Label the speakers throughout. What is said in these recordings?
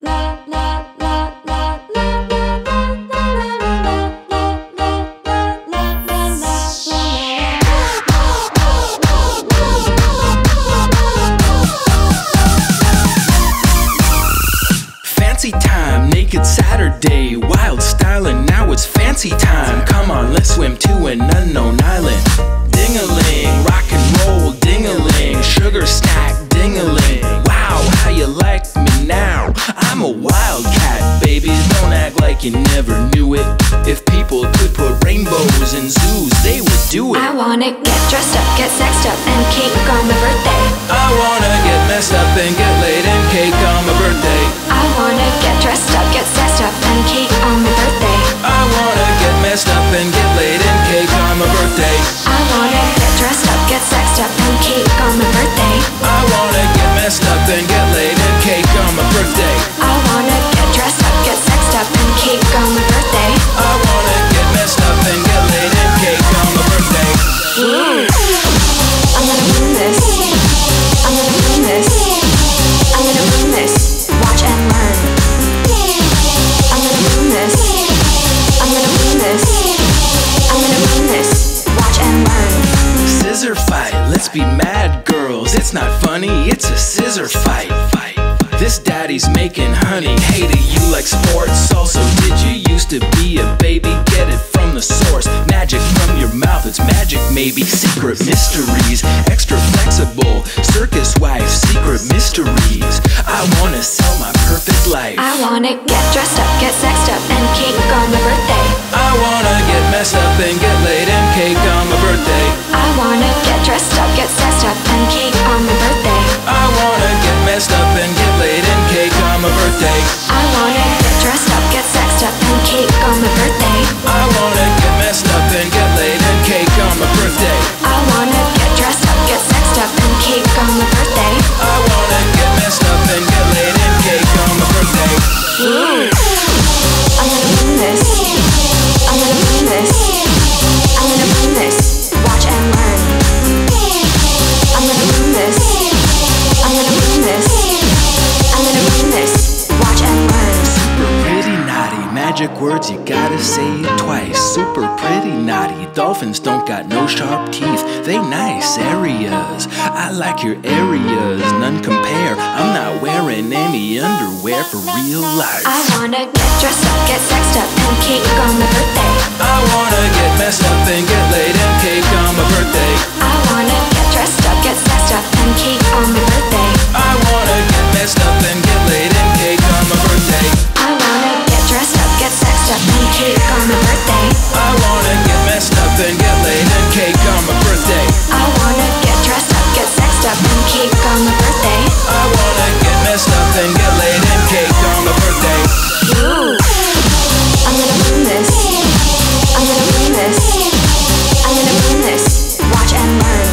Speaker 1: Fancy time, naked Saturday, wild styling, now it's fancy time. Come on, let's swim to an unknown island. Ding-a-ling, rock and roll, ding-a-ling, sugar snack, ding-a-ling. Wow, how you like me now? I'm a wildcat, baby, don't act like you never knew it. If people could put rainbows in zoos, they would do it.
Speaker 2: I wanna get dressed up, get sexed up, and cake on my birthday.
Speaker 1: I wanna get messed up and get laid and cake on my birthday.
Speaker 2: I wanna get dressed up, get sexed up, and cake on my birthday.
Speaker 1: I wanna get messed up and get laid and cake on my birthday.
Speaker 2: I wanna get dressed up, get sexed up, and cake on my birthday.
Speaker 1: I wanna get messed up and get laid and cake on my birthday.
Speaker 2: I wanna get dressed up, get sexed up, and cake on my birthday.
Speaker 1: I wanna get messed up and get laid and cake on my birthday.
Speaker 2: Ooh. I'm gonna win this. I'm gonna win this. I'm gonna win this. Watch and learn. I'm gonna win this. I'm gonna win this. I'm gonna win this. Watch and learn.
Speaker 1: Scissor fight, let's be mad girls. It's not funny, it's a scissor fight. This daddy's making honey. Hey, do you like sports? Also, did you used to be a baby? Get it from the source. Magic from your mouth, it's magic maybe. Secret mysteries, extra flexible. Circus wife, secret mysteries. I wanna sell my perfect life.
Speaker 2: I wanna get dressed up, get sexed up, and cake on my birthday.
Speaker 1: I wanna get messed up and get laid and cake on my birthday.
Speaker 2: I wanna get dressed up, get sexed up, and cake on my birthday.
Speaker 1: I wanna get messed up and get laid and cake on my birthday.
Speaker 2: I wanna get dressed up, get sexed up, and cake on my birthday.
Speaker 1: I wanna get messed up and get laid and cake on my birthday.
Speaker 2: I wanna get dressed up, get sexed up, and cake on my birthday.
Speaker 1: I wanna get messed up and get laid and cake on my birthday.
Speaker 2: Ooh. I'm gonna win this. I'm gonna win this. I'm gonna win this. Watch and learn. I'm gonna win this. I'm gonna win this. I'm gonna win this. Watch and learn.
Speaker 1: Super pretty naughty, magic words you gotta say it twice. Super pretty naughty, dolphins don't got no sharp teeth. They nice areas, I like your areas, none compare. I'm not wearing any underwear for real life.
Speaker 2: I wanna get dressed up, get sexed up, and cake on my birthday.
Speaker 1: I wanna get messed up and get laid and cake on my birthday.
Speaker 2: I wanna get dressed up, get sexed up, and cake on my birthday.
Speaker 1: I wanna get messed up and get laid and cake on my birthday.
Speaker 2: I wanna get dressed up, get sexed up, and cake on my birthday.
Speaker 1: I wanna get messed up and get laid and cake on my birthday.
Speaker 2: I wanna get dressed up, get sexed up, and cake on my birthday.
Speaker 1: I wanna get messed up and get laid and cake on my birthday.
Speaker 2: Ooh. I'm gonna win this. I'm gonna win this. I'm gonna win this. Watch and learn.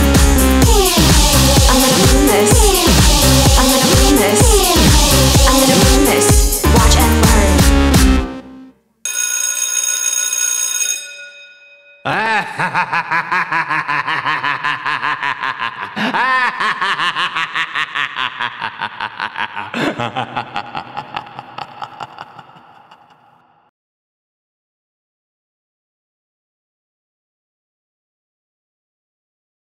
Speaker 2: I'm gonna win this. I'm gonna win this. I'm gonna win this. Watch and learn.
Speaker 3: Ha ha ha ha ha!